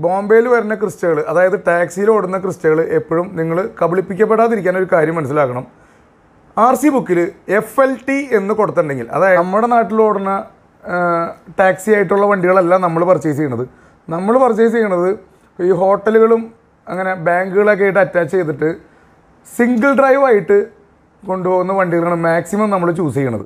ബോംബെയിൽ വരുന്ന ക്രിസ്റ്റകൾ, അതായത് ടാക്സിയിൽ ഓടുന്ന ക്രിസ്റ്റകൾ എപ്പോഴും നിങ്ങൾ കബളിപ്പിക്കപ്പെടാതിരിക്കാൻ ഒരു കാര്യം മനസ്സിലാക്കണം. RC ബുക്കിൽ FLT എന്ന് കൊടുത്തിട്ടുണ്ടെങ്കിൽ, അതായത് നമ്മുടെ നാട്ടിൽ ഓടുന്ന ടാക്സി ആയിട്ടുള്ള വണ്ടികളല്ല നമ്മൾ പർച്ചേസ് ചെയ്യണത്. നമ്മൾ പർച്ചേസ് ചെയ്യണത് ഈ ഹോട്ടലുകളും അങ്ങനെ ബാങ്കുകളൊക്കെ ആയിട്ട് അറ്റാച്ച് ചെയ്തിട്ട് സിംഗിൾ ഡ്രൈവ് ആയിട്ട് കൊണ്ടുപോകുന്ന വണ്ടികളാണ് മാക്സിമം നമ്മൾ ചൂസ് ചെയ്യണത്.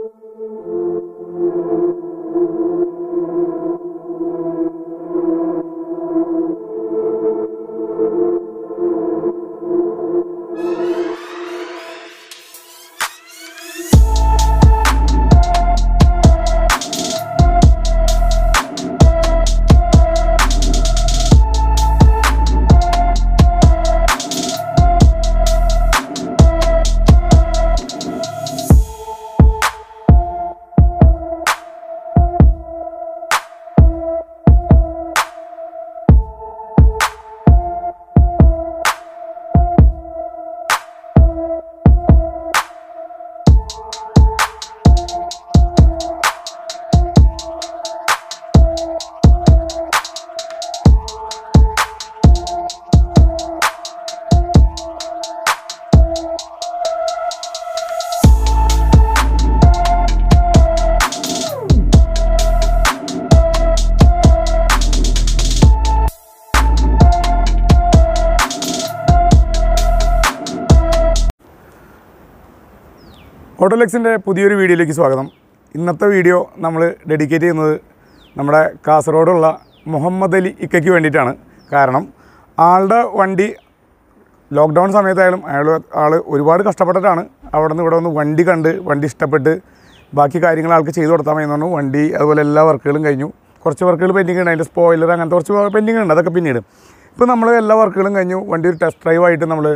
ഓട്ടോലക്സിൻ്റെ പുതിയൊരു വീഡിയോയിലേക്ക് സ്വാഗതം. ഇന്നത്തെ വീഡിയോ നമ്മൾ ഡെഡിക്കേറ്റ് ചെയ്യുന്നത് നമ്മുടെ കാസർഗോഡുള്ള മുഹമ്മദ് അലി ഇക്കയ്ക്ക് വേണ്ടിയിട്ടാണ്. കാരണം ആളുടെ വണ്ടി ലോക്ക്ഡൗൺ സമയത്തായാലും ആൾ ഒരുപാട് കഷ്ടപ്പെട്ടിട്ടാണ് അവിടെ നിന്ന് ഇവിടെ വന്ന് വണ്ടി കണ്ട് വണ്ടി ഇഷ്ടപ്പെട്ട് ബാക്കി കാര്യങ്ങൾ ആൾക്ക് ചെയ്തു കൊടുത്താൽ മതി എന്ന് പറഞ്ഞു. വണ്ടി അതുപോലെ എല്ലാ വർക്കുകളും കഴിഞ്ഞു. കുറച്ച് വർക്കുകൾ പെൻഡിങ് ഉണ്ട്, അതിൻ്റെ സ്പോയിലർ അങ്ങനത്തെ കുറച്ച് പെൻഡിങ് ഉണ്ട്, അതൊക്കെ പിന്നീട്. ഇപ്പോൾ നമ്മൾ എല്ലാ വർക്കുകളും കഴിഞ്ഞു. വണ്ടി ഒരു ടെസ്റ്റ് ഡ്രൈവായിട്ട് നമ്മൾ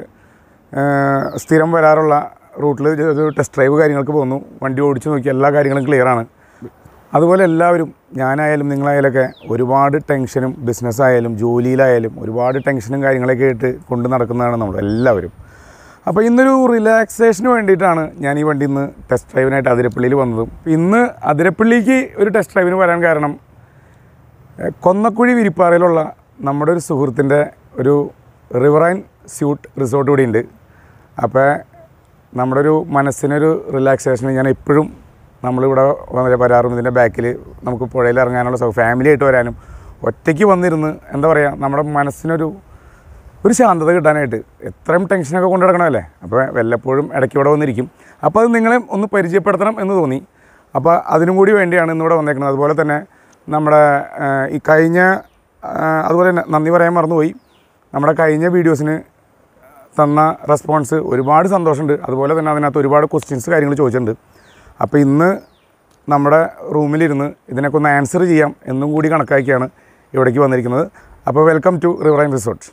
സ്ഥിരം വരാറുള്ള റൂട്ടിൽ ഒരു ടെസ്റ്റ് ഡ്രൈവ് കാര്യങ്ങൾക്ക് പോകുന്നു. വണ്ടി ഓടിച്ച് നോക്കി എല്ലാ കാര്യങ്ങളും ക്ലിയറാണ്. അതുപോലെ എല്ലാവരും, ഞാനായാലും നിങ്ങളായാലൊക്കെ ഒരുപാട് ടെൻഷനും ബിസിനസ്സായാലും ജോലിയിലായാലും ഒരുപാട് ടെൻഷനും കാര്യങ്ങളൊക്കെ ആയിട്ട് കൊണ്ട് നടക്കുന്നതാണ് നമ്മൾ എല്ലാവരും. അപ്പോൾ ഇന്നൊരു റിലാക്സേഷന് വേണ്ടിയിട്ടാണ് ഞാൻ ഈ വണ്ടി ഇന്ന് ടെസ്റ്റ് ഡ്രൈവിനായിട്ട് അതിരപ്പള്ളിയിൽ വന്നതും. ഇന്ന് അതിരപ്പള്ളിക്ക് ഒരു ടെസ്റ്റ് ഡ്രൈവിന് വരാൻ കാരണം കൊന്നക്കുഴി വിരിപ്പാറയിലുള്ള നമ്മുടെ ഒരു സുഹൃത്തിൻ്റെ ഒരു റിവറൈൻ സ്യൂട്ട് റിസോർട്ട് കൂടി ഉണ്ട്. അപ്പോൾ നമ്മുടെ ഒരു മനസ്സിനൊരു റിലാക്സേഷന് ഞാൻ എപ്പോഴും നമ്മളിവിടെ വരാറും. ഇതിൻ്റെ ബാക്കിൽ നമുക്ക് പുഴയിൽ ഇറങ്ങാനുള്ള ഫാമിലി ആയിട്ട് വരാനും ഒറ്റയ്ക്ക് വന്നിരുന്ന് എന്താ പറയുക, നമ്മുടെ മനസ്സിനൊരു ശാന്തത കിട്ടാനായിട്ട്. എത്രയും ടെൻഷനൊക്കെ കൊണ്ടു നടക്കണമല്ലേ. അപ്പോൾ വല്ലപ്പോഴും ഇടയ്ക്ക് ഇവിടെ വന്നിരിക്കും. അപ്പോൾ അത് നിങ്ങളെ ഒന്ന് പരിചയപ്പെടുത്തണം എന്ന് തോന്നി. അപ്പോൾ അതിനും കൂടി വേണ്ടിയാണ് ഇന്നിവിടെ വന്നേക്കുന്നത്. അതുപോലെ തന്നെ നമ്മുടെ ഈ കഴിഞ്ഞ, അതുപോലെ തന്നെ നന്ദി പറയാൻ മറന്നുപോയി, നമ്മുടെ കഴിഞ്ഞ വീഡിയോസിന് തന്ന റെസ്പോൺസ് ഒരുപാട് സന്തോഷമുണ്ട്. അതുപോലെ തന്നെ അതിനകത്ത് ഒരുപാട് ക്വസ്റ്റ്യൻസ് കാര്യങ്ങൾ ചോദിച്ചിട്ടുണ്ട്. അപ്പോൾ ഇന്ന് നമ്മുടെ റൂമിലിരുന്ന് ഇതിനൊക്കെ ഒന്ന് ആൻസർ ചെയ്യാം എന്നും കൂടി കണക്കാക്കിയാണ് ഇവിടേക്ക് വന്നിരിക്കുന്നത്. അപ്പോൾ വെൽക്കം ടു റിവറൈൻ റിസോർട്ട്.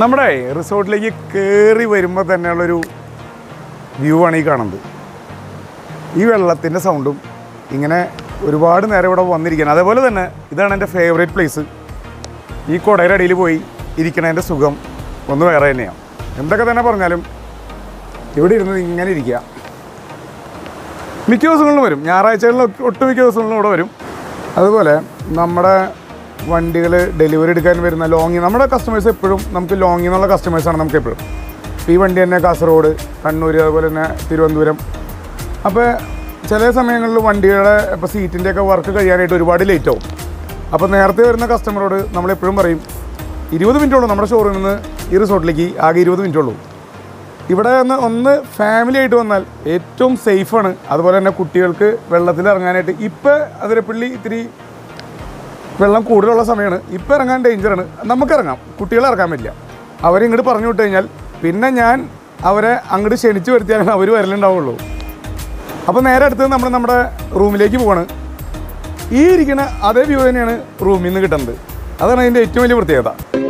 നമ്മുടെ റിസോർട്ടിലേക്ക് കയറി വരുമ്പോൾ തന്നെയുള്ളൊരു വ്യൂ ആണ് ഈ കാണുന്നത്. ഈ വെള്ളത്തിൻ്റെ സൗണ്ടും ഇങ്ങനെ ഒരുപാട് നേരം ഇവിടെ വന്നിരിക്കുകയാണ്. അതേപോലെ തന്നെ ഇതാണ് എൻ്റെ ഫേവറേറ്റ് പ്ലേസ്. ഈ കുടയുടെ അടിയിൽ പോയി ഇരിക്കണതിൻ്റെ സുഖം ഒന്ന് വേറെ തന്നെയാണ്. എന്തൊക്കെ തന്നെ പറഞ്ഞാലും ഇവിടെ ഇരുന്ന് ഇങ്ങനെ ഇരിക്കുക. മിക്ക ദിവസങ്ങളിലും വരും, ഞായറാഴ്ചകളിലൊക്കെ ഒട്ടുമിക്ക ദിവസങ്ങളിലും ഇവിടെ വരും. അതുപോലെ നമ്മുടെ വണ്ടികൾ ഡെലിവറി എടുക്കാൻ വരുന്ന നമ്മുടെ കസ്റ്റമേഴ്സ് എപ്പോഴും നമുക്ക് ലോങ്ങിൽ നിന്നുള്ള കസ്റ്റമേഴ്സാണ് നമുക്ക് എപ്പോഴും. ഈ വണ്ടി തന്നെ കാസർഗോഡ്, കണ്ണൂർ, അതുപോലെ തന്നെ തിരുവനന്തപുരം. അപ്പോൾ ചില സമയങ്ങളിൽ വണ്ടിയുടെ ഇപ്പോൾ സീറ്റിൻ്റെയൊക്കെ വർക്ക് കഴിയാനായിട്ട് ഒരുപാട് ലേറ്റ് ആവും. അപ്പോൾ നേരത്തെ വരുന്ന കസ്റ്റമറോട് നമ്മളെപ്പോഴും പറയും 20 മിനിറ്റുള്ളൂ നമ്മുടെ ഷോറൂമിൽ നിന്ന് ഈ റിസോർട്ടിലേക്ക്, ആകെ 20 മിനിറ്റുള്ളൂ. ഇവിടെ ഒന്ന് ഫാമിലി ആയിട്ട് വന്നാൽ ഏറ്റവും സേഫാണ്. അതുപോലെ തന്നെ കുട്ടികൾക്ക് വെള്ളത്തിൽ ഇറങ്ങാനായിട്ട് ഇപ്പോൾ അതിരപ്പള്ളി ഇത്തിരി വെള്ളം കൂടുതലുള്ള സമയമാണ്. ഇപ്പോൾ ഇറങ്ങാൻ ഡേഞ്ചറാണ്. നമുക്കിറങ്ങാം, കുട്ടികളെ ഇറക്കാൻ പറ്റില്ല. അവരിങ്ങോട്ട് പറഞ്ഞു വിട്ട് കഴിഞ്ഞാൽ പിന്നെ ഞാൻ അവരെ അങ്ങോട്ട് ക്ഷണിച്ച് വരുത്തിയാൽ അവർ വരലുണ്ടാവുള്ളൂ. അപ്പോൾ നേരെ അടുത്ത് നമ്മൾ നമ്മുടെ റൂമിലേക്ക് പോവാണ്. ഈ ഇരിക്കുന്ന അതേ വ്യൂ തന്നെയാണ് റൂമിൽ നിന്ന് കിട്ടുന്നത്. അതാണ് അതിൻ്റെ ഏറ്റവും വലിയ പ്രത്യേകത.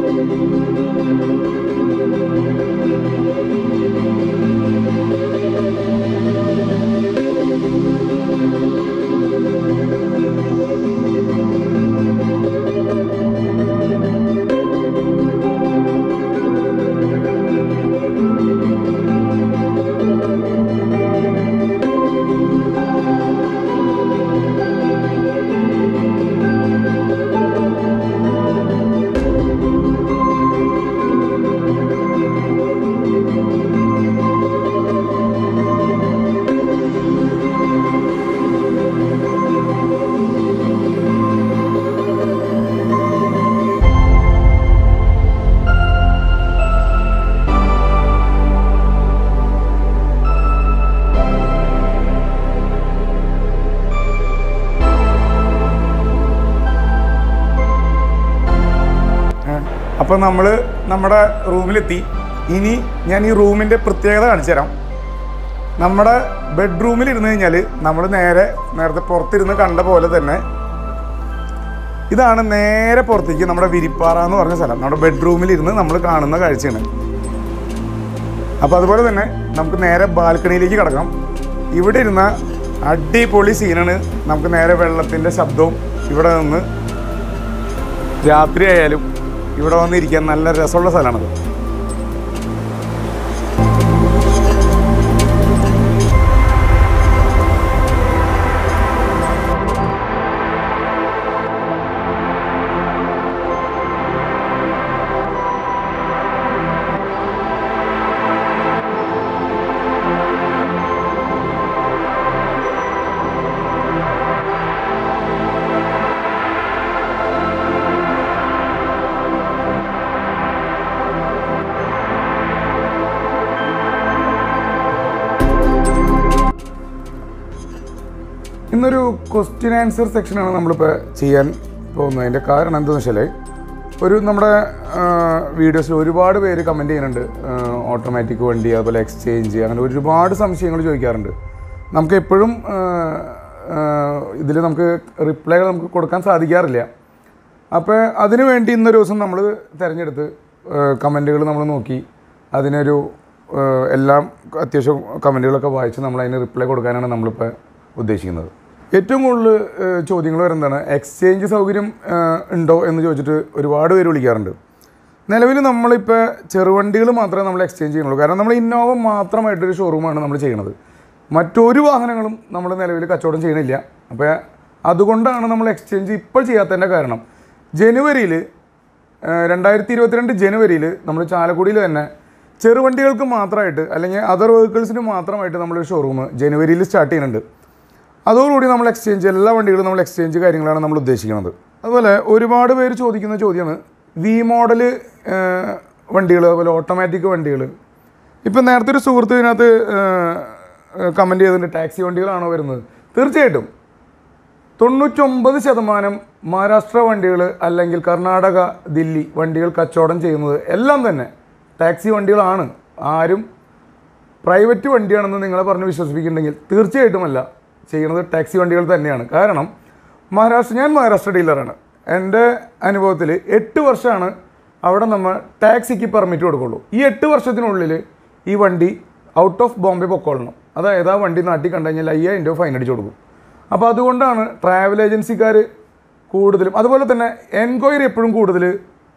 അപ്പോൾ നമ്മൾ നമ്മുടെ റൂമിലെത്തി. ഇനി ഞാൻ ഈ റൂമിൻ്റെ പ്രത്യേകത കാണിച്ചു തരാം. നമ്മുടെ ബെഡ്റൂമിൽ ഇരുന്ന് കഴിഞ്ഞാൽ നമ്മൾ നേരത്തെ പുറത്തിരുന്ന് കണ്ട പോലെ തന്നെ ഇതാണ് നേരെ പുറത്തേക്ക് നമ്മുടെ വിരിപ്പാറ എന്ന് പറഞ്ഞ സ്ഥലം. നമ്മുടെ ബെഡ്റൂമിലിരുന്ന് നമ്മൾ കാണുന്ന കാഴ്ചയാണ്. അപ്പോൾ അതുപോലെ തന്നെ നമുക്ക് നേരെ ബാൽക്കണിയിലേക്ക് കിടക്കാം. ഇവിടെ ഇരുന്ന അടിപൊളി സീനാണ്. നമുക്ക് നേരെ വെള്ളത്തിൻ്റെ ശബ്ദവും ഇവിടെ നിന്ന് രാത്രിയായാലും ഇവിടെ വന്നിരിക്കാൻ നല്ല രസമുള്ള സ്ഥലമാണത്. ഇന്നൊരു ക്വസ്റ്റ്യൻ ആൻസർ സെക്ഷനാണ് നമ്മളിപ്പോൾ ചെയ്യാൻ പോകുന്നത്. അതിൻ്റെ കാരണം എന്താണെന്ന് വെച്ചാൽ നമ്മുടെ വീഡിയോസിൽ ഒരുപാട് പേര് കമൻറ്റ് ചെയ്യുന്നുണ്ട്. ഓട്ടോമാറ്റിക് വണ്ടി, അതുപോലെ എക്സ്ചേഞ്ച്, അങ്ങനെ ഒരുപാട് സംശയങ്ങൾ ചോദിക്കാറുണ്ട്. നമുക്ക് എപ്പോഴും ഇതിൽ നമുക്ക് റിപ്ലൈകൾ നമുക്ക് കൊടുക്കാൻ സാധിക്കാറില്ല. അപ്പോൾ അതിനു വേണ്ടി ഇന്നൊരു ദിവസം നമ്മൾ തിരഞ്ഞെടുത്ത് കമൻറ്റുകൾ നമ്മൾ നോക്കി അതിനൊരു എല്ലാം അത്യാവശ്യം കമൻറ്റുകളൊക്കെ വായിച്ച് നമ്മളതിന് റിപ്ലൈ കൊടുക്കാനാണ് നമ്മളിപ്പോൾ ഉദ്ദേശിക്കുന്നത്. ഏറ്റവും കൂടുതൽ ചോദ്യങ്ങൾ വരുന്നതാണ് എക്സ്ചേഞ്ച് സൗകര്യം ഉണ്ടോ എന്ന് ചോദിച്ചിട്ട് ഒരുപാട് പേര് വിളിക്കാറുണ്ട്. നിലവിൽ നമ്മളിപ്പോൾ ചെറുവണ്ടികൾ മാത്രമേ നമ്മൾ എക്സ്ചേഞ്ച് ചെയ്യുന്നുള്ളൂ. കാരണം നമ്മൾ ഇന്നോവ മാത്രമായിട്ടൊരു ഷോറൂമാണ് നമ്മൾ ചെയ്യുന്നത്. മറ്റൊരു വാഹനങ്ങളും നമ്മൾ നിലവിൽ കച്ചവടം ചെയ്യണില്ല. അപ്പോൾ അതുകൊണ്ടാണ് നമ്മൾ എക്സ്ചേഞ്ച് ഇപ്പോൾ ചെയ്യാത്തതിൻ്റെ കാരണം. ജനുവരിയിൽ 2022 ജനുവരിയിൽ നമ്മൾ ചാലക്കുടിയിൽ തന്നെ ചെറുവണ്ടികൾക്ക് മാത്രമായിട്ട് അല്ലെങ്കിൽ അതർ വെഹിക്കിൾസിന് മാത്രമായിട്ട് നമ്മളൊരു ഷോറൂം ജനുവരിയിൽ സ്റ്റാർട്ട് ചെയ്യുന്നുണ്ട്. അതോടുകൂടി നമ്മൾ എക്സ്ചേഞ്ച് എല്ലാ വണ്ടികളും നമ്മൾ എക്സ്ചേഞ്ച് കാര്യങ്ങളാണ് നമ്മൾ ഉദ്ദേശിക്കുന്നത്. അതുപോലെ ഒരുപാട് പേര് ചോദിക്കുന്ന ചോദ്യമാണ് വി മോഡൽ വണ്ടികൾ, അതുപോലെ ഓട്ടോമാറ്റിക് വണ്ടികൾ. ഇപ്പം നേരത്തെ ഒരു സുഹൃത്ത് ഇതിനകത്ത് കമൻറ്റ് ചെയ്തിട്ടുണ്ട് ടാക്സി വണ്ടികളാണോ വരുന്നത്. തീർച്ചയായിട്ടും 99% മഹാരാഷ്ട്ര വണ്ടികൾ അല്ലെങ്കിൽ കർണാടക, ദില്ലി വണ്ടികൾ കച്ചവടം ചെയ്യുന്നത് എല്ലാം തന്നെ ടാക്സി വണ്ടികളാണ്. ആരും പ്രൈവറ്റ് വണ്ടിയാണെന്ന് നിങ്ങളെ പറഞ്ഞ് വിശ്വസിപ്പിക്കുന്നുണ്ടെങ്കിൽ തീർച്ചയായിട്ടുമല്ല, ചെയ്യുന്നത് ടാക്സി വണ്ടികൾ തന്നെയാണ്. കാരണം ഞാൻ മഹാരാഷ്ട്ര ഡീലറാണ്. എൻ്റെ അനുഭവത്തിൽ 8 വർഷമാണ് അവിടെ നമ്മൾ ടാക്സിക്ക് പെർമിറ്റ് കൊടുക്കുള്ളൂ. ഈ 8 വർഷത്തിനുള്ളിൽ ഈ വണ്ടി ഔട്ട് ഓഫ് ബോംബെ പൊക്കോളണം. അതായത് ആ വണ്ടി നാട്ടിൽ കണ്ടു കഴിഞ്ഞാൽ 5000 രൂപ ഫൈൻ അടിച്ച് കൊടുക്കും. അപ്പോൾ അതുകൊണ്ടാണ് ട്രാവൽ ഏജൻസിക്കാർ കൂടുതലും, അതുപോലെ തന്നെ എൻക്വയറി എപ്പോഴും കൂടുതൽ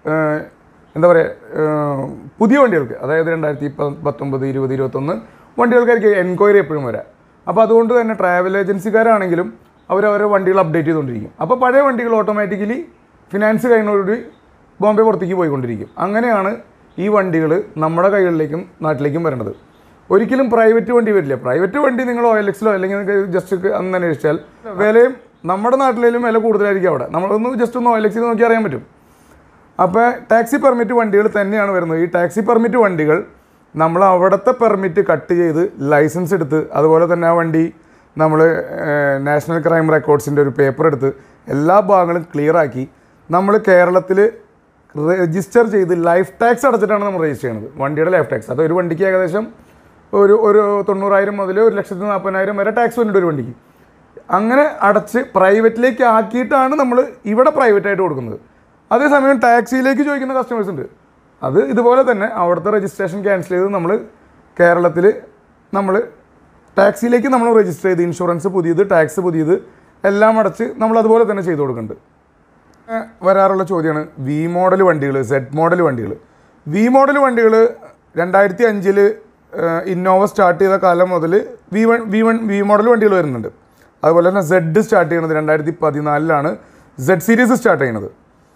എന്താ പറയുക, പുതിയ വണ്ടികൾക്ക്, അതായത് 2019, 20, 21 വണ്ടികൾക്കായിരിക്കും എൻക്വയറി എപ്പോഴും വരാം. അപ്പോൾ അതുകൊണ്ട് തന്നെ ട്രാവൽ ഏജൻസിക്കാരാണെങ്കിലും അവരവരെ വണ്ടികൾ അപ്ഡേറ്റ് ചെയ്തുകൊണ്ടിരിക്കും. അപ്പോൾ പഴയ വണ്ടികൾ ഓട്ടോമാറ്റിക്കലി ഫിനാൻസ് കഴിഞ്ഞോടുകൂടി ബോംബെ പുറത്തേക്ക് പോയിക്കൊണ്ടിരിക്കും. അങ്ങനെയാണ് ഈ വണ്ടികൾ നമ്മുടെ കൈകളിലേക്കും നാട്ടിലേക്കും വരേണ്ടത്. ഒരിക്കലും പ്രൈവറ്റ് വണ്ടി വരില്ല. പ്രൈവറ്റ് വണ്ടി നിങ്ങൾ OLXലോ അല്ലെങ്കിൽ ജസ്റ്റ് അന്ന് അന്വേഷിച്ചാൽ വിലയും നമ്മുടെ നാട്ടിലേലും വില കൂടുതലായിരിക്കും. അവിടെ നമ്മളൊന്ന് ജസ്റ്റ് ഒന്ന് OLXൽ നോക്കി അറിയാൻ പറ്റും. അപ്പോൾ ടാക്സി പെർമിറ്റ് വണ്ടികൾ തന്നെയാണ് വരുന്നത്. ഈ ടാക്സി പെർമിറ്റ് വണ്ടികൾ നമ്മൾ അവിടുത്തെ പെർമിറ്റ് കട്ട് ചെയ്ത് ലൈസൻസ് എടുത്ത്, അതുപോലെ തന്നെ ആ വണ്ടി നമ്മൾ നാഷണൽ ക്രൈം റെക്കോർഡ്സിൻ്റെ ഒരു പേപ്പർ എടുത്ത് എല്ലാ ഭാഗങ്ങളും ക്ലിയറാക്കി നമ്മൾ കേരളത്തിൽ രജിസ്റ്റർ ചെയ്ത് ലൈഫ് ടാക്സ് അടച്ചിട്ടാണ് നമ്മൾ രജിസ്റ്റർ ചെയ്യുന്നത്. വണ്ടിയുടെ ലൈഫ് ടാക്സ് അത് ഒരു വണ്ടിക്ക് ഏകദേശം ഒരു 90,000 മുതൽ 1,40,000 വരെ ടാക്സ് വരുന്നുണ്ട് ഒരു വണ്ടിക്ക്. അങ്ങനെ അടച്ച് പ്രൈവറ്റിലേക്ക് ആക്കിയിട്ടാണ് നമ്മൾ ഇവിടെ പ്രൈവറ്റായിട്ട് കൊടുക്കുന്നത്. അതേസമയം ടാക്സിയിലേക്ക് ചോദിക്കുന്ന കസ്റ്റമേഴ്സ് ഉണ്ട്. അത് ഇതുപോലെ തന്നെ അവിടുത്തെ രജിസ്ട്രേഷൻ ക്യാൻസൽ ചെയ്ത് നമ്മൾ കേരളത്തിൽ നമ്മൾ ടാക്സിയിലേക്ക് നമ്മൾ രജിസ്റ്റർ ചെയ്ത് ഇൻഷുറൻസ് പുതിയത്, ടാക്സ് പുതിയത് എല്ലാം അടച്ച് നമ്മൾ അതുപോലെ തന്നെ ചെയ്ത് കൊടുക്കുന്നുണ്ട്. വരാറുള്ള ചോദ്യമാണ് വി മോഡൽ വണ്ടികൾ, സെഡ് മോഡൽ വണ്ടികൾ. വി മോഡൽ വണ്ടികൾ 2005 ഇന്നോവ സ്റ്റാർട്ട് ചെയ്ത കാലം മുതൽ വി മോഡൽ വണ്ടികൾ വരുന്നുണ്ട്. അതുപോലെ തന്നെ സെഡ് സ്റ്റാർട്ട് ചെയ്യുന്നത് 2014 സെഡ് സീരീസ് സ്റ്റാർട്ട് ചെയ്യുന്നത്.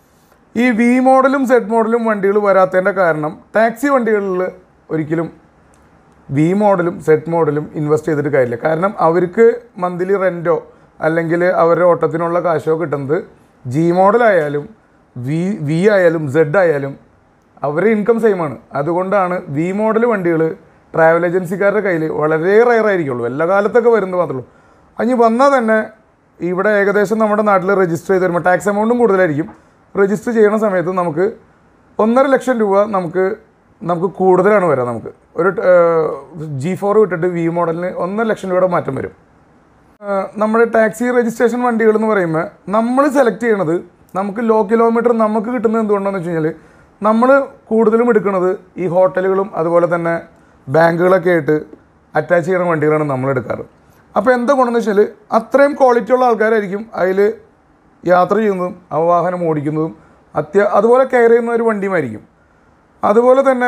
ഈ വി മോഡലും സെഡ് മോഡലും വണ്ടികൾ വരാത്തതിൻ്റെ കാരണം ടാക്സി വണ്ടികളിൽ ഒരിക്കലും വി മോഡലും സെഡ് മോഡലും ഇൻവെസ്റ്റ് ചെയ്തിട്ട് കാര്യമില്ല. കാരണം അവർക്ക് മന്ത്ലി റെൻറ്റോ അല്ലെങ്കിൽ അവരുടെ ഓട്ടത്തിനുള്ള കാശോ കിട്ടുന്നത് ജി മോഡലായാലും വി ആയാലും സെഡ് ആയാലും അവരുടെ ഇൻകം സെയിമാണ്. അതുകൊണ്ടാണ് വി മോഡൽ വണ്ടികൾ ട്രാവൽ ഏജൻസിക്കാരുടെ കയ്യിൽ വളരെ റയറായിരിക്കുള്ളൂ. എല്ലാ കാലത്തൊക്കെ വരുന്നത് മാത്രമേ ഉള്ളൂ. അതിന് വന്നാൽ തന്നെ ഇവിടെ ഏകദേശം നമ്മുടെ നാട്ടിൽ രജിസ്റ്റർ ചെയ്ത് വരുമ്പോൾ ടാക്സ് എമൗണ്ടും കൂടുതലായിരിക്കും. രജിസ്റ്റർ ചെയ്യുന്ന സമയത്ത് നമുക്ക് 1.5 ലക്ഷം രൂപ നമുക്ക് കൂടുതലാണ് വരിക. നമുക്ക് ഒരു G4 വിട്ടിട്ട് വി മോഡലിന് 1.5 ലക്ഷം രൂപയുടെ മാറ്റം വരും. നമ്മുടെ ടാക്സി രജിസ്ട്രേഷൻ വണ്ടികൾ എന്ന് പറയുമ്പോൾ നമ്മൾ സെലക്ട് ചെയ്യണത് നമുക്ക് ലോ കിലോമീറ്റർ നമുക്ക് കിട്ടുന്നത് എന്തുകൊണ്ടാണെന്ന് വെച്ച് കഴിഞ്ഞാൽ നമ്മൾ കൂടുതലും എടുക്കുന്നത് ഈ ഹോട്ടലുകളും അതുപോലെ തന്നെ ബാങ്കുകളൊക്കെ ആയിട്ട് അറ്റാച്ച് ചെയ്യുന്ന വണ്ടികളാണ് നമ്മൾ എടുക്കാറ്. അപ്പോൾ എന്താ ഗുണമെന്ന് വെച്ചാൽ അത്രയും ക്വാളിറ്റി ഉള്ള ആൾക്കാരായിരിക്കും അതിൽ യാത്ര ചെയ്യുന്നതും ആ വാഹനം ഓടിക്കുന്നതും അതുപോലെ കെയർ ചെയ്യുന്ന ഒരു വണ്ടിയുമായിരിക്കും. അതുപോലെ തന്നെ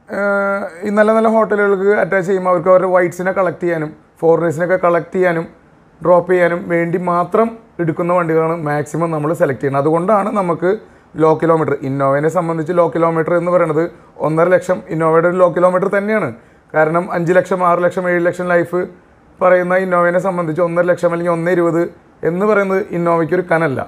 ഈ നല്ല നല്ല ഹോട്ടലുകൾക്ക് അറ്റാച്ച് ചെയ്യുമ്പോൾ അവർക്ക് അവരുടെ വൈറ്റ്സിനെ കളക്ട് ചെയ്യാനും ഫോറിനേഴ്സിനൊക്കെ കളക്ട് ചെയ്യാനും ഡ്രോപ്പ് ചെയ്യാനും വേണ്ടി മാത്രം എടുക്കുന്ന വണ്ടികളാണ് മാക്സിമം നമ്മൾ സെലക്ട് ചെയ്യുന്നത്. അതുകൊണ്ടാണ് നമുക്ക് ലോ കിലോമീറ്റർ, ഇന്നോവയെ സംബന്ധിച്ച് ലോ കിലോമീറ്റർ എന്ന് പറയുന്നത് 1.5 ലക്ഷം ഇന്നോവയുടെ ഒരു ലോ കിലോമീറ്റർ തന്നെയാണ്. കാരണം 5 ലക്ഷം, 6 ലക്ഷം, 7 ലക്ഷം ലൈഫ് പറയുന്ന ഇന്നോവയെ സംബന്ധിച്ച് 1.5 ലക്ഷം അല്ലെങ്കിൽ 1.20 എന്ന് പറയുന്നത് ഇന്നോവയ്ക്കൊരു കനല്ല.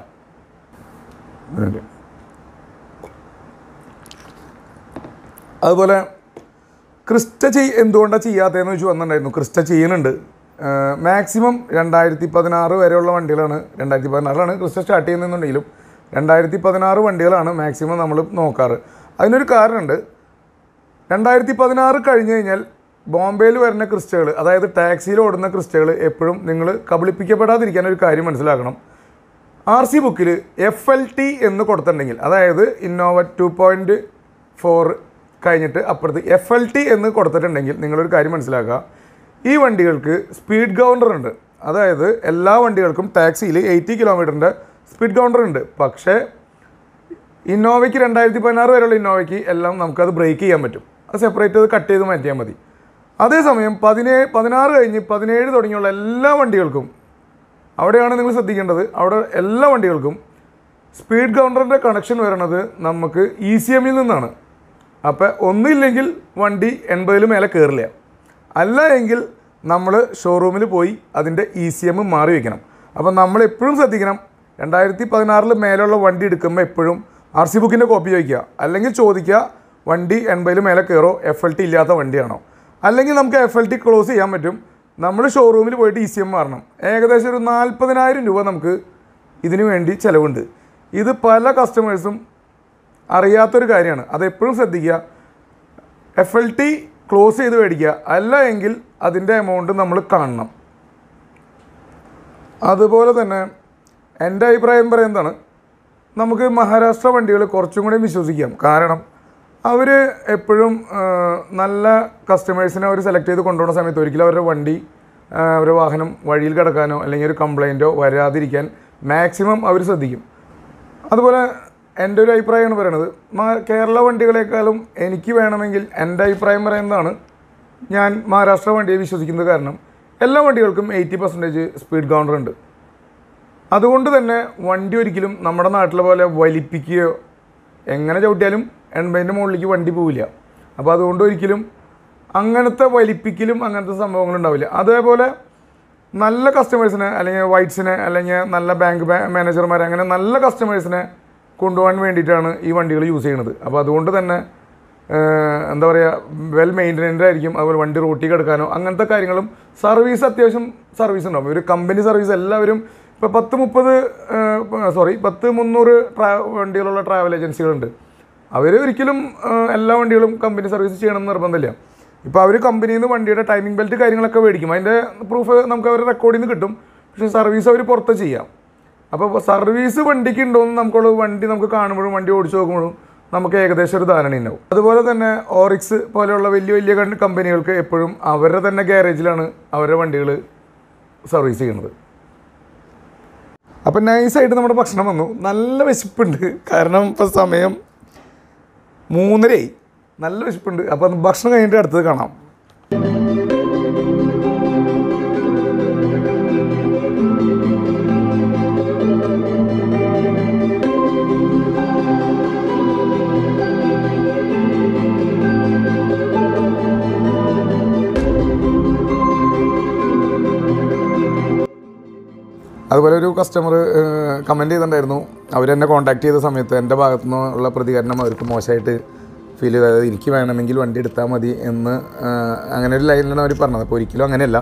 അതുപോലെ ക്രിസ്റ്റ എന്തുകൊണ്ടാണ് ചെയ്യാത്തതെന്ന് വെച്ച് വന്നിട്ടുണ്ടായിരുന്നു. ക്രിസ്റ്റ ചെയ്യുന്നുണ്ട്. മാക്സിമം 2016 വരെയുള്ള വണ്ടികളാണ്, 2016 ക്രിസ്റ്റ സ്റ്റാർട്ട് ചെയ്യുന്നുണ്ടെങ്കിലും 2016 വണ്ടികളാണ് മാക്സിമം നമ്മൾ നോക്കാറ്. അതിനൊരു കാരണമുണ്ട്. 2016 കഴിഞ്ഞ് കഴിഞ്ഞാൽ ബോംബെയിൽ വരുന്ന ക്രിസ്റ്റകൾ, അതായത് ടാക്സിയിൽ ഓടുന്ന ക്രിസ്റ്റകൾ എപ്പോഴും നിങ്ങൾ കബളിപ്പിക്കപ്പെടാതിരിക്കാൻ ഒരു കാര്യം മനസ്സിലാക്കണം. RC ബുക്കിൽ FLT എന്ന് കൊടുത്തിട്ടുണ്ടെങ്കിൽ, അതായത് ഇന്നോവ 2.4 കഴിഞ്ഞിട്ട് അപ്പുറത്ത് FLT എന്ന് കൊടുത്തിട്ടുണ്ടെങ്കിൽ നിങ്ങളൊരു കാര്യം മനസ്സിലാക്കുക, ഈ വണ്ടികൾക്ക് സ്പീഡ് ഗവർണർ ഉണ്ട്. അതായത് എല്ലാ വണ്ടികൾക്കും ടാക്സിയിൽ 80 കിലോമീറ്ററിൻ്റെ സ്പീഡ് ഗവർണർ ഉണ്ട്. പക്ഷേ ഇന്നോവയ്ക്ക് 2016 വരെയുള്ള ഇന്നോവയ്ക്ക് എല്ലാം നമുക്കത് ബ്രേക്ക് ചെയ്യാൻ പറ്റും. അത് സെപ്പറേറ്റ് അത് കട്ട് ചെയ്ത് മാറ്റിയാൽ മതി. അതേസമയം 16 കഴിഞ്ഞ് 17 തുടങ്ങിയുള്ള എല്ലാ വണ്ടികൾക്കും, അവിടെയാണ് നിങ്ങൾ ശ്രദ്ധിക്കേണ്ടത്, അവിടെ എല്ലാ വണ്ടികൾക്കും സ്പീഡ് ഗവർണറിൻ്റെ കണക്ഷൻ വരുന്നത് നമുക്ക് ECMൽ നിന്നാണ്. അപ്പോൾ ഒന്നുമില്ലെങ്കിൽ വണ്ടി 80 മേലെ കയറില്ല. അല്ല എങ്കിൽ നമ്മൾ ഷോറൂമിൽ പോയി അതിൻ്റെ ECM മാറി വയ്ക്കണം. അപ്പോൾ നമ്മൾ എപ്പോഴും ശ്രദ്ധിക്കണം, 2016 മേലുള്ള വണ്ടി എടുക്കുമ്പോൾ എപ്പോഴും RC ബുക്കിൻ്റെ കോപ്പി ചോദിക്കുക. അല്ലെങ്കിൽ ചോദിക്കുക വണ്ടി 80 മേലെ കയറോ, FLT ഇല്ലാത്ത വണ്ടിയാണോ. അല്ലെങ്കിൽ നമുക്ക് FLT ക്ലോസ് ചെയ്യാൻ പറ്റും. നമ്മൾ ഷോറൂമിൽ പോയിട്ട് ECM മാറണം. ഏകദേശം ഒരു 40,000 രൂപ നമുക്ക് ഇതിനു വേണ്ടി ചിലവുണ്ട്. ഇത് പല കസ്റ്റമേഴ്സും അറിയാത്തൊരു കാര്യമാണ്. അതെപ്പോഴും ശ്രദ്ധിക്കുക. FLT ക്ലോസ് ചെയ്ത് മേടിക്കുക. അല്ല എങ്കിൽ അതിൻ്റെ എമൗണ്ട് നമ്മൾ കാണണം. അതുപോലെ തന്നെ എൻ്റെ അഭിപ്രായം പറയുന്നതാണ്, നമുക്ക് മഹാരാഷ്ട്ര വണ്ടികൾ കുറച്ചും കൂടി വിശ്വസിക്കാം. കാരണം അവർ എപ്പോഴും നല്ല കസ്റ്റമേഴ്സിനെ അവർ സെലക്ട് ചെയ്ത് കൊണ്ടുപോകുന്ന സമയത്ത് ഒരിക്കലും അവരുടെ വണ്ടി അവരുടെ വാഹനം വഴിയിൽ കിടക്കാനോ അല്ലെങ്കിൽ ഒരു കംപ്ലയിൻറ്റോ വരാതിരിക്കാൻ മാക്സിമം അവർ ശ്രദ്ധിക്കും. അതുപോലെ എൻ്റെ ഒരു അഭിപ്രായമാണ് പറയുന്നത്, കേരള വണ്ടികളെക്കാളും എനിക്ക് വേണമെങ്കിൽ എൻ്റെ അഭിപ്രായം പറയുന്നതാണ്, ഞാൻ മഹാരാഷ്ട്ര വണ്ടിയെ വിശ്വസിക്കുന്നത്. കാരണം എല്ലാ വണ്ടികൾക്കും 80% സ്പീഡ് കൗണ്ടർ ഉണ്ട്. അതുകൊണ്ട് തന്നെ വണ്ടി ഒരിക്കലും നമ്മുടെ നാട്ടിലെ പോലെ വലിപ്പിക്കുകയോ എങ്ങനെ ചവിട്ടിയാലും 80ൻ്റെ മുകളിലേക്ക് വണ്ടി പോവില്ല. അപ്പോൾ അതുകൊണ്ട് ഒരിക്കലും അങ്ങനത്തെ വലിപ്പിക്കലും അങ്ങനത്തെ സംഭവങ്ങളുണ്ടാവില്ല. അതേപോലെ നല്ല കസ്റ്റമേഴ്സിനെ അല്ലെങ്കിൽ വൈറ്റ്സിനെ അല്ലെങ്കിൽ നല്ല ബാങ്ക് മാനേജർമാരെ അങ്ങനെ നല്ല കസ്റ്റമേഴ്സിനെ കൊണ്ടുപോകാൻ വേണ്ടിയിട്ടാണ് ഈ വണ്ടികൾ യൂസ് ചെയ്യുന്നത്. അപ്പോൾ അതുകൊണ്ട് തന്നെ എന്താ പറയുക, വെൽ മെയിൻ്റനൻഡ് ആയിരിക്കും. അതുപോലെ വണ്ടി റോട്ടിൽ കിടക്കാനോ അങ്ങനത്തെ കാര്യങ്ങളും സർവീസ് അത്യാവശ്യം സർവീസ് ഉണ്ടാവും. ഒരു കമ്പനി സർവീസ് എല്ലാവരും ഇപ്പോൾ 10-300 വണ്ടികളുള്ള ട്രാവൽ ഏജൻസികളുണ്ട്. അവർ ഒരിക്കലും എല്ലാ വണ്ടികളും കമ്പനി സർവീസ് ചെയ്യണമെന്ന് നിർബന്ധമില്ല. ഇപ്പോൾ അവർ കമ്പനിയിൽ നിന്ന് വണ്ടിയുടെ ടൈമിംഗ് ബെൽറ്റ് കാര്യങ്ങളൊക്കെ മേടിക്കും. അതിൻ്റെ പ്രൂഫ് നമുക്ക് അവർ റെക്കോർഡിൽ നിന്ന് കിട്ടും. പക്ഷേ സർവീസ് അവർ പുറത്ത് ചെയ്യാം. അപ്പോൾ സർവീസ് വണ്ടിക്ക് ഉണ്ടോയെന്ന് നമുക്കുള്ള വണ്ടി നമുക്ക് കാണുമ്പോഴും വണ്ടി ഓടിച്ച് നോക്കുമ്പോഴും നമുക്ക് ഏകദേശം ഒരു ധാരണ ഉണ്ടാവും. അതുപോലെ തന്നെ ഓറിക്സ് പോലെയുള്ള വലിയ വലിയ കമ്പനികൾക്ക് എപ്പോഴും അവരുടെ തന്നെ ഗ്യാരേജിലാണ് അവരുടെ വണ്ടികൾ സർവീസ് ചെയ്യുന്നത്. അപ്പം നൈസായിട്ട് നമ്മുടെ ഭക്ഷണം വന്നു. നല്ല വിശപ്പുണ്ട്. കാരണം ഇപ്പോൾ സമയം 3:30 നല്ല വിശപ്പുണ്ട്. അപ്പം ഭക്ഷണം കഴിഞ്ഞിട്ട് അടുത്തത് കാണാം. അതുപോലെ ഒരു കസ്റ്റമർ കമൻറ്റ് ചെയ്തിട്ടുണ്ടായിരുന്നു, അവരെന്നെ കോൺടാക്ട് ചെയ്ത സമയത്ത് എൻ്റെ ഭാഗത്തു നിന്നുള്ള പ്രതികരണം അവർക്ക് മോശമായിട്ട് ഫീൽ ചെയ്തത്. എനിക്ക് വേണമെങ്കിൽ വണ്ടി എടുത്താൽ മതി എന്ന് അങ്ങനെ ഒരു ലൈനിലാണ് അവർ പറഞ്ഞത്. അപ്പോൾ ഒരിക്കലും അങ്ങനെയല്ല.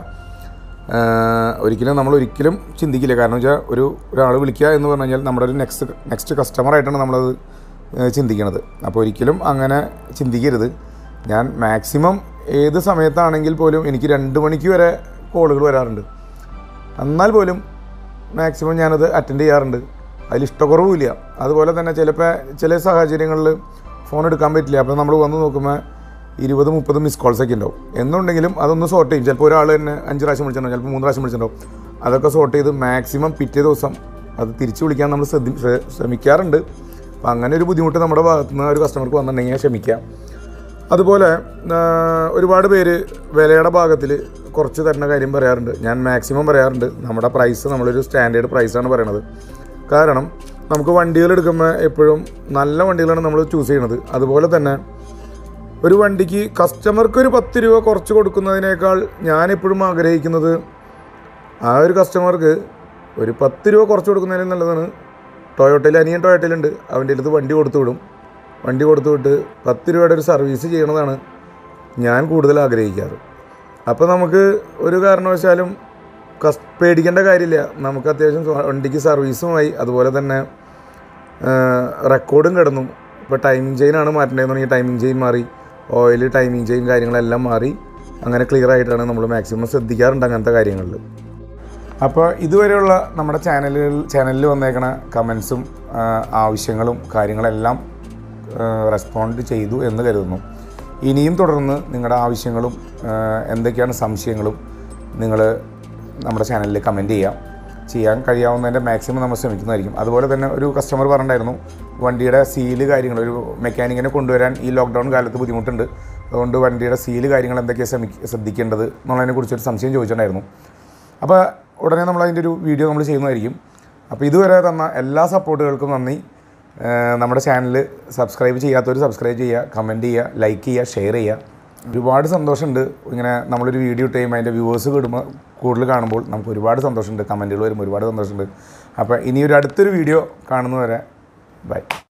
നമ്മൾ ഒരിക്കലും ചിന്തിക്കില്ല. കാരണം വെച്ചാൽ ഒരാൾ വിളിക്കുക എന്ന് പറഞ്ഞു കഴിഞ്ഞാൽ നമ്മുടെ ഒരു നെക്സ്റ്റ് കസ്റ്റമറായിട്ടാണ് നമ്മളത് ചിന്തിക്കുന്നത്. അപ്പോൾ ഒരിക്കലും അങ്ങനെ ചിന്തിക്കരുത്. ഞാൻ മാക്സിമം ഏത് സമയത്താണെങ്കിൽ പോലും എനിക്ക് 2 മണിക്ക് വരെ കോളുകൾ വരാറുണ്ട്. എന്നാൽ പോലും മാക്സിമം ഞാനത് അറ്റൻഡ് ചെയ്യാറുണ്ട്. അതിൽ ഇഷ്ടക്കുറവുമില്ല. അതുപോലെ തന്നെ ചില സാഹചര്യങ്ങളിൽ ഫോൺ എടുക്കാൻ പറ്റില്ല. അപ്പോൾ നമ്മൾ വന്ന് നോക്കുമ്പോൾ 20-30 മിസ് കോൾസൊക്കെ ഉണ്ടാവും. എന്നുണ്ടെങ്കിലും അതൊന്ന് സോർട്ട് ചെയ്യും. ചിലപ്പോൾ ഒരാൾ തന്നെ 5 പ്രാവശ്യം വിളിച്ചിട്ടുണ്ടാവും, ചിലപ്പോൾ 3 പ്രാവശ്യം വിളിച്ചിട്ടുണ്ടാവും. അതൊക്കെ സോർട്ട് ചെയ്ത് മാക്സിമം പിറ്റേ ദിവസം അത് തിരിച്ച് വിളിക്കാൻ നമ്മൾ ശ്രമിക്കാറുണ്ട്. അപ്പോൾ അങ്ങനെ ഒരു ബുദ്ധിമുട്ട് നമ്മുടെ ഭാഗത്തു നിന്ന് ഒരു കസ്റ്റമർക്ക് വന്നിട്ടുണ്ടെങ്കിൽ ക്ഷമിക്കാം. അതുപോലെ ഒരുപാട് പേര് വിലയുടെ ഭാഗത്തിൽ കുറച്ച് തരുന്ന കാര്യം പറയാറുണ്ട്. ഞാൻ മാക്സിമം പറയാറുണ്ട്, നമ്മുടെ പ്രൈസ് നമ്മളൊരു സ്റ്റാൻഡേർഡ് പ്രൈസാണ് പറയണത്. കാരണം നമുക്ക് വണ്ടികൾ എടുക്കുമ്പോൾ എപ്പോഴും നല്ല വണ്ടികളാണ് നമ്മൾ ചൂസ് ചെയ്യണത്. അതുപോലെ തന്നെ ഒരു വണ്ടിക്ക് കസ്റ്റമർക്ക് ഒരു 10 രൂപ കുറച്ച് കൊടുക്കുന്നതിനേക്കാൾ ഞാനെപ്പോഴും ആഗ്രഹിക്കുന്നത് ആ ഒരു കസ്റ്റമർക്ക് ഒരു 10 രൂപ കുറച്ച് കൊടുക്കുന്നതിന് നല്ലതാണ്. അനിയൻ ടൊയോട്ടയിലുണ്ട്, അവൻ്റെ അടുത്ത് വണ്ടി കൊടുത്തു വിടും. വണ്ടി കൊടുത്തു വിട്ട് 10 രൂപയുടെ ഒരു സർവീസ് ചെയ്യണതാണ് ഞാൻ കൂടുതൽ ആഗ്രഹിക്കാറ്. അപ്പോൾ നമുക്ക് ഒരു കാരണവശാലും പേടിക്കേണ്ട കാര്യമില്ല. നമുക്ക് അത്യാവശ്യം വണ്ടിക്ക് സർവീസുമായി അതുപോലെ തന്നെ റെക്കോർഡും കിടന്നു. ഇപ്പോൾ ടൈമിംഗ് ചെയിനാണ് മാറ്റേണ്ടതെന്നുണ്ടെങ്കിൽ ടൈമിംഗ് ചെയിൻ മാറി, ഓയിൽ ടൈമിംഗ് ചെയിൻ കാര്യങ്ങളെല്ലാം മാറി. അങ്ങനെ ക്ലിയർ ആയിട്ടാണ് നമ്മൾ മാക്സിമം ശ്രദ്ധിക്കാറുണ്ട് അങ്ങനത്തെ കാര്യങ്ങളിൽ. അപ്പോൾ ഇതുവരെയുള്ള നമ്മുടെ ചാനലിൽ വന്നേക്കണ കമൻസും ആവശ്യങ്ങളും കാര്യങ്ങളെല്ലാം റെസ്പോണ്ട് ചെയ്തു എന്ന് കരുതുന്നു. ഇനിയും തുടർന്ന് നിങ്ങളുടെ ആവശ്യങ്ങളും എന്തൊക്കെയാണ് സംശയങ്ങളും നിങ്ങൾ നമ്മുടെ ചാനലിൽ കമൻറ്റ് ചെയ്യാൻ കഴിയാവുന്നതിൻ്റെ മാക്സിമം നമ്മൾ ശ്രമിക്കുന്നതായിരിക്കും. അതുപോലെ തന്നെ ഒരു കസ്റ്റമർ പറഞ്ഞിട്ടുണ്ടായിരുന്നു, വണ്ടിയുടെ സീല് കാര്യങ്ങൾ ഒരു മെക്കാനിക്കിനെ കൊണ്ടുവരാൻ ഈ ലോക്ക്ഡൗൺ കാലത്ത് ബുദ്ധിമുട്ടുണ്ട്, അതുകൊണ്ട് വണ്ടിയുടെ സീല് കാര്യങ്ങൾ എന്തൊക്കെയാണ് ശ്രദ്ധിക്കേണ്ടത് എന്നുള്ളതിനെക്കുറിച്ചൊരു സംശയം ചോദിച്ചിട്ടുണ്ടായിരുന്നു. അപ്പോൾ ഉടനെ നമ്മൾ അതിൻ്റെ ഒരു വീഡിയോ നമ്മൾ ചെയ്യുന്നതായിരിക്കും. അപ്പോൾ ഇതുവരെ തന്ന എല്ലാ സപ്പോർട്ടുകൾക്കും നന്ദി. നമ്മുടെ ചാനൽ സബ്സ്ക്രൈബ് ചെയ്യാത്തവർ സബ്സ്ക്രൈബ് ചെയ്യുക, കമൻറ്റ് ചെയ്യുക, ലൈക്ക് ചെയ്യുക, ഷെയർ ചെയ്യുക. ഒരുപാട് സന്തോഷമുണ്ട് ഇങ്ങനെ നമ്മളൊരു വീഡിയോ ഇട്ട് കഴിയുമ്പോൾ അതിൻ്റെ വ്യൂവേഴ്സ് കൂടുതൽ കാണുമ്പോൾ നമുക്ക് ഒരുപാട് സന്തോഷമുണ്ട്. കമൻറ്റുകൾ വരുമ്പോൾ ഒരുപാട് സന്തോഷമുണ്ട്. അപ്പോൾ ഇനിയൊരു അടുത്തൊരു വീഡിയോ കാണുന്നവരെ ബൈ.